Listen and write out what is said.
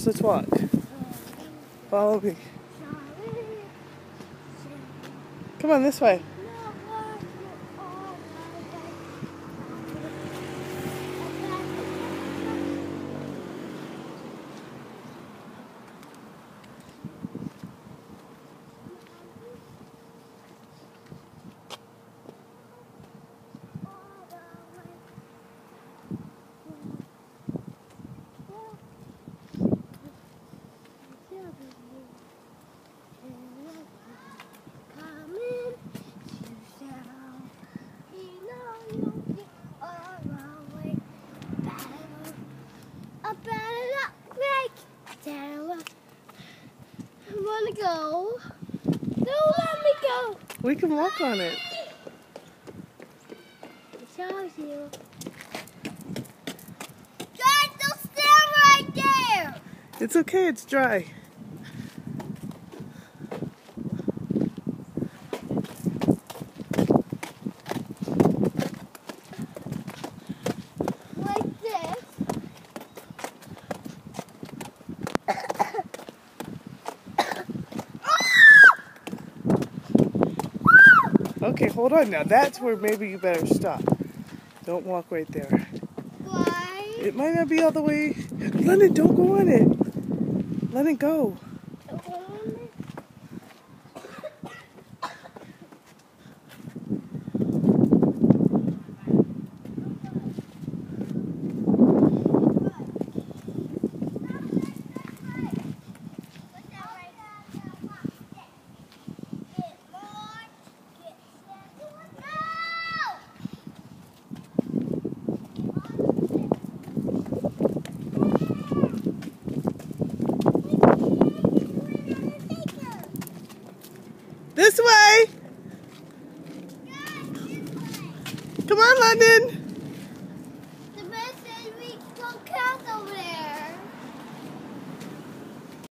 Let's walk. Follow me. Come on, this way. I want to go. Don't let me go. We can walk on it. It shows you. Guys, don't stand right there. It's okay, it's dry. Like this. Okay, hold on now. That's where maybe you better stop. Don't walk right there. Why? It might not be all the way. London, don't go on it. Let it go. This way. Come on, London. The best is we go count over